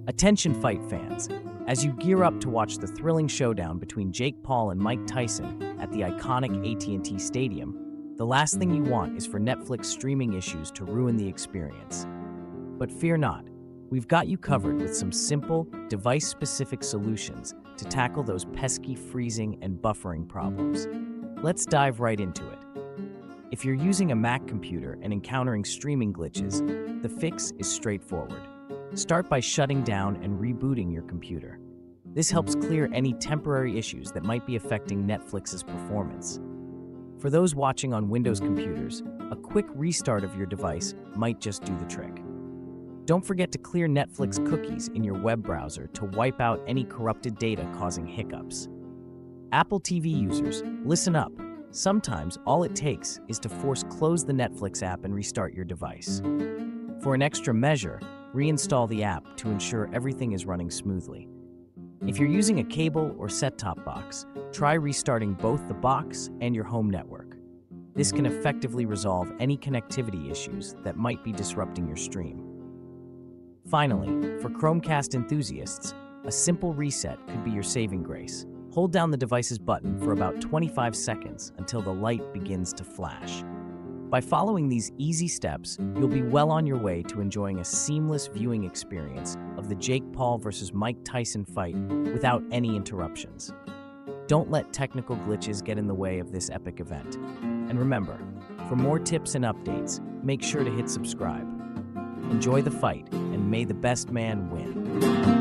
Attention fight fans, as you gear up to watch the thrilling showdown between Jake Paul and Mike Tyson at the iconic AT&T Stadium, the last thing you want is for Netflix streaming issues to ruin the experience. But fear not, we've got you covered with some simple, device-specific solutions to tackle those pesky freezing and buffering problems. Let's dive right into it. If you're using a Mac computer and encountering streaming glitches, the fix is straightforward. Start by shutting down and rebooting your computer. This helps clear any temporary issues that might be affecting Netflix's performance. For those watching on Windows computers, a quick restart of your device might just do the trick. Don't forget to clear Netflix cookies in your web browser to wipe out any corrupted data causing hiccups. Apple TV users, listen up. Sometimes all it takes is to force close the Netflix app and restart your device. For an extra measure, reinstall the app to ensure everything is running smoothly. If you're using a cable or set-top box, try restarting both the box and your home network. This can effectively resolve any connectivity issues that might be disrupting your stream. Finally, for Chromecast enthusiasts, a simple reset could be your saving grace. Hold down the device's button for about 25 seconds until the light begins to flash. By following these easy steps, you'll be well on your way to enjoying a seamless viewing experience of the Jake Paul versus Mike Tyson fight without any interruptions. Don't let technical glitches get in the way of this epic event. And remember, for more tips and updates, make sure to hit subscribe. Enjoy the fight, and may the best man win.